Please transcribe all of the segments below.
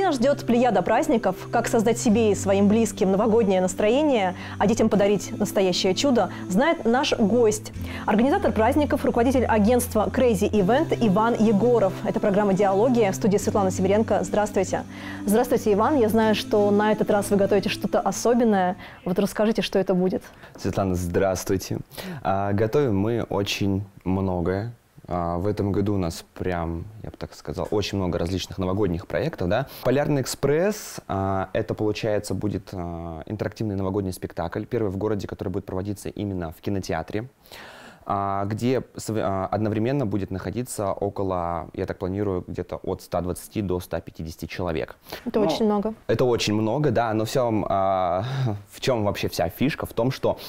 нас ждет плеяда праздников. Как создать себе и своим близким новогоднее настроение, а детям подарить настоящее чудо, знает наш гость. Организатор праздников, руководитель агентства Crazy Event Иван Егоров. Это программа «Диалоги». В студии Светлана Северенко. Здравствуйте. Здравствуйте, Иван. Я знаю, что на этот раз вы готовите что-то особенное. Вот расскажите, что это будет. Светлана, здравствуйте. Готовим мы очень многое. В этом году у нас прям, я бы так сказал, очень много различных новогодних проектов. Да? «Полярный экспресс» — это, получается, будет интерактивный новогодний спектакль, первый в городе, который будет проводиться именно в кинотеатре, где одновременно будет находиться около, я так планирую, где-то от 120 до 150 человек. Это очень много. Это очень много, да, но в чем вообще вся фишка? В том, что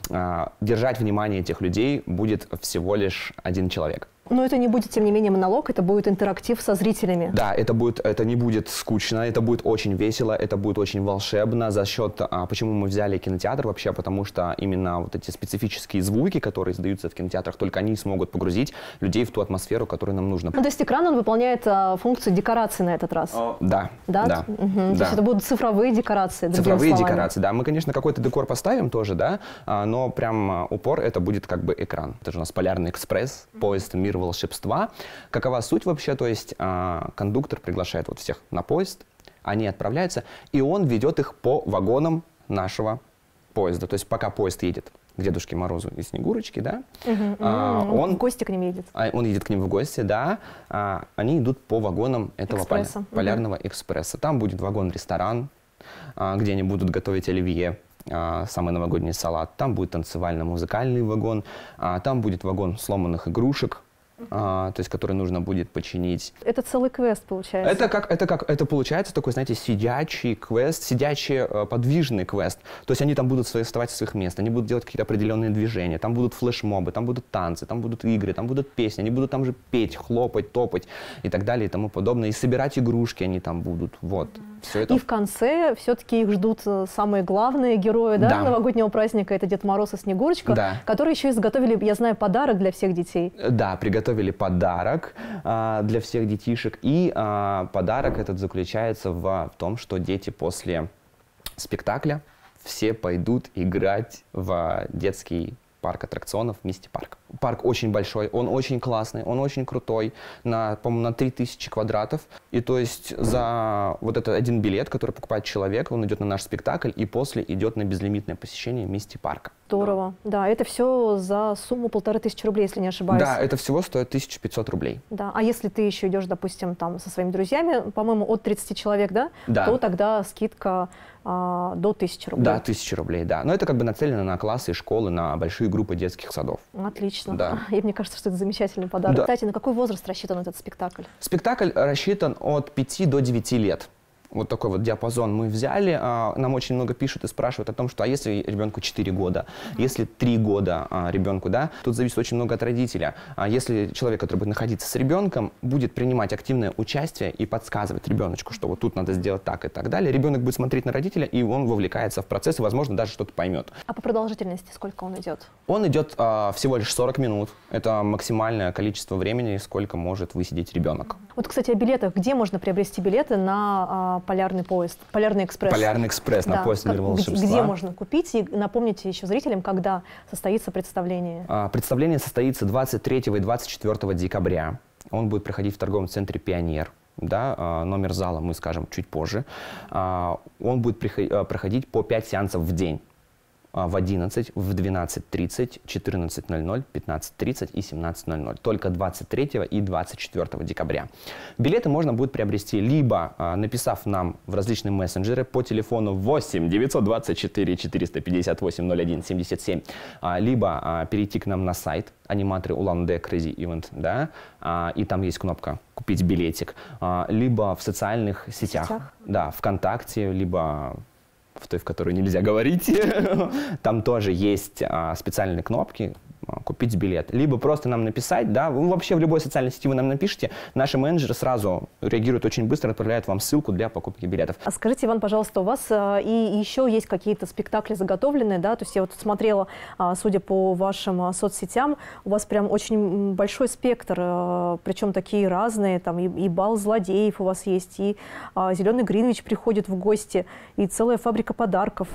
держать внимание этих людей будет всего лишь один человек. Но это не будет, тем не менее, монолог, это будет интерактив со зрителями. Да, это не будет скучно, это будет очень весело, это будет очень волшебно за счет, почему мы взяли кинотеатр вообще, потому что именно вот эти специфические звуки, которые издаются в кинотеатрах, только они смогут погрузить людей в ту атмосферу, которую нам нужно. Ну, то есть экран, он выполняет функцию декорации на этот раз? Да. Да? Да. Угу. Да. То есть это будут цифровые декорации, цифровые декорации, да. Мы, конечно, какой-то декор поставим тоже, да, но прям упор это будет как бы экран. Это же у нас «Полярный экспресс», поезд «Мир волшебства». Какова суть вообще? То есть кондуктор приглашает вот всех на поезд, они отправляются, и он ведет их по вагонам нашего поезда. То есть пока поезд едет к Дедушке Морозу и Снегурочке, да, он в гости к ним едет. Он едет к ним в гости, да, они идут по вагонам этого полярного экспресса. Там будет вагон-ресторан, где они будут готовить оливье, самый новогодний салат. Там будет танцевально-музыкальный вагон, там будет вагон сломанных игрушек, то есть, который нужно будет починить. Это целый квест, получается? Это получается такой, знаете, сидячий квест, сидячий подвижный квест. То есть они там будут вставать с своих мест, они будут делать какие-то определенные движения, там будут флешмобы, там будут танцы, там будут игры, там будут песни, они будут там же петь, хлопать, топать и так далее и тому подобное. И собирать игрушки они там будут. Вот. Все это. И в конце все-таки их ждут самые главные герои, да, новогоднего праздника. Это Дед Мороз и Снегурочка, которые еще изготовили, я знаю, подарок для всех детей. Да, приготовили подарок для всех детишек. И подарок этот заключается в том, что дети после спектакля все пойдут играть в детский парк аттракционов «Мисти Парк». Парк очень большой, он очень классный, он очень крутой, по-моему, на 3000 квадратов. И то есть за вот этот один билет, который покупает человек, он идет на наш спектакль и после идет на безлимитное посещение «Мисти Парка». Здорово. Да, это все за сумму 1500 рублей, если не ошибаюсь. Да, это всего стоит 1500 рублей. Да, а если ты еще идешь, допустим, там со своими друзьями, по-моему, от 30 человек, да? Да. То тогда скидка до 1000 рублей. Да, 1000 рублей, да. Но это как бы нацелено на классы и школы, на большие группы детских садов. Отлично. Да. И мне кажется, что это замечательный подарок. Да. Кстати, на какой возраст рассчитан этот спектакль? Спектакль рассчитан от 5 до 9 лет. Вот такой вот диапазон мы взяли. Нам очень много пишут и спрашивают о том, что а если ребенку 4 года, если 3 года ребенку, да, тут зависит очень много от родителя. Если человек, который будет находиться с ребенком, будет принимать активное участие и подсказывать ребеночку, что вот тут надо сделать так и так далее, ребенок будет смотреть на родителя, и он вовлекается в процесс, и, возможно, даже что-то поймет. А по продолжительности сколько он идет? Он идет всего лишь 40 минут. Это максимальное количество времени, сколько может высидеть ребенок. Вот, кстати, о билетах. Где можно приобрести билеты на полярный поезд, полярный экспресс? Полярный экспресс, на поезд «Мир волшебства». Где можно купить? И напомните еще зрителям, когда состоится представление. Представление состоится 23 и 24 декабря. Он будет проходить в торговом центре «Пионер». Да, номер зала мы скажем чуть позже. Он будет проходить по 5 сеансов в день. В 11, в 12:30, 14:00, 15:30 и 17:00. Только 23 и 24 декабря. Билеты можно будет приобрести либо написав нам в различные мессенджеры по телефону 8 924 458 01 77, либо перейти к нам на сайт аниматоры Улан-Удэ Crazy Event, да, и там есть кнопка «Купить билетик», либо в социальных сетях, да, ВКонтакте, либо в той, в которой нельзя говорить. Там тоже есть специальные кнопки, купить билет. Либо просто нам написать, да, вы вообще в любой социальной сети вы нам напишите, наши менеджеры сразу реагируют очень быстро, отправляют вам ссылку для покупки билетов. А скажите, Иван, пожалуйста, у вас и еще есть какие-то спектакли заготовленные, да, то есть я вот смотрела, судя по вашим соцсетям, у вас прям очень большой спектр, причем такие разные, там и бал злодеев у вас есть, и Зеленый Гринвич приходит в гости, и целая фабрика подарков.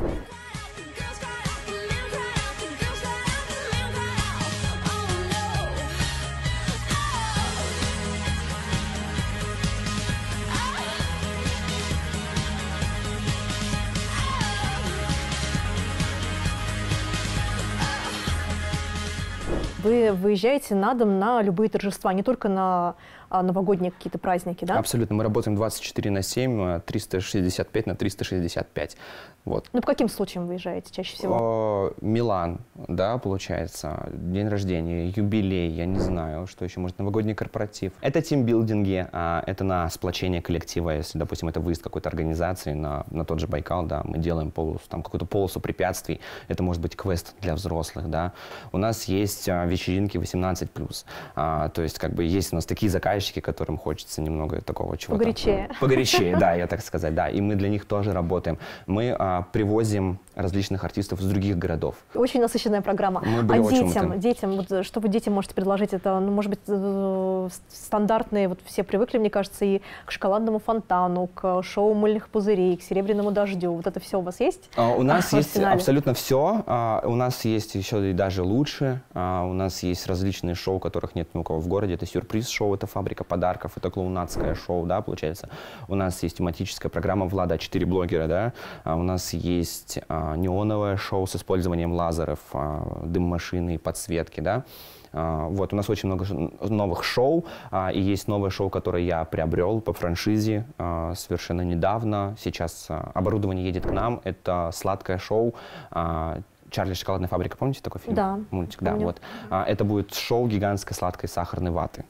Вы выезжаете на дом на любые торжества, не только на новогодние какие-то праздники, да? Абсолютно. Мы работаем 24/7, 365/365. Вот. Ну, по каким случаям выезжаете чаще всего? Милан, да, получается, день рождения, юбилей, я не знаю, что еще, может, новогодний корпоратив. Это тимбилдинги, это на сплочение коллектива, если, допустим, это выезд какой-то организации на тот же Байкал, да, мы делаем там какую-то полосу препятствий, это может быть квест для взрослых, да. У нас есть вечеринки 18+, то есть, как бы, есть у нас такие заказчики, которым хочется немного такого чего-то. Погорячее. Погорячее, да, я так сказать, да, и мы для них тоже работаем. Мы привозим различных артистов из других городов. Очень насыщенная программа. Мы были детям, вот, что вы детям можете предложить? Это, ну, может быть, стандартные, вот все привыкли, мне кажется, и к шоколадному фонтану, к шоу мыльных пузырей, к серебряному дождю. Вот это все у вас есть? У нас есть абсолютно все. У нас есть еще и даже лучше. У нас есть различные шоу, которых нет ни у кого в городе. Это сюрприз-шоу, это фабрика подарков, это клоунадское шоу, да, получается. У нас есть тематическая программа «Влада, 4 блогера», да. У нас есть неоновое шоу с использованием лазеров, дым-машины и подсветки, да. Вот, у нас очень много новых шоу, и есть новое шоу, которое я приобрел по франшизе совершенно недавно. Сейчас оборудование едет к нам, это сладкое шоу «Чарли. Шоколадная фабрика». Помните такой фильм? Да. Мультик, да, вот. Это будет шоу гигантской сладкой сахарной ваты.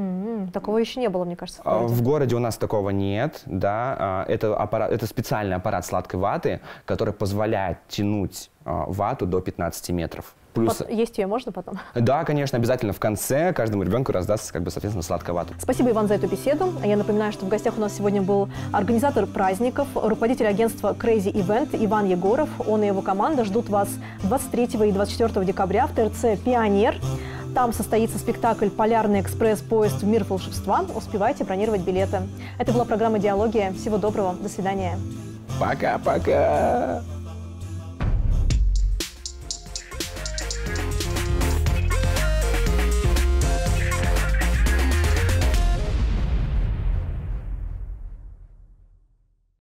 Такого еще не было, мне кажется, в городе у нас такого нет, да. Это специальный аппарат сладкой ваты, который позволяет тянуть вату до 15 метров. Плюс... Есть ее можно потом? Да, конечно, обязательно в конце каждому ребенку раздастся, как бы, соответственно, сладкая вата. Спасибо, Иван, за эту беседу. Я напоминаю, что в гостях у нас сегодня был организатор праздников, руководитель агентства Crazy Event Иван Егоров. Он и его команда ждут вас 23 и 24 декабря в ТРЦ «Пионер». Там состоится спектакль «Полярный экспресс-поезд в мир волшебства». Успевайте бронировать билеты. Это была программа «Диалогия». Всего доброго. До свидания. Пока-пока.